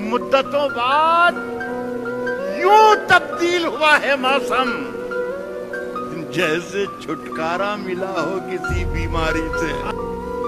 मुद्दतों बाद यूं तब्दील हुआ है मौसम, जैसे छुटकारा मिला हो किसी बीमारी से।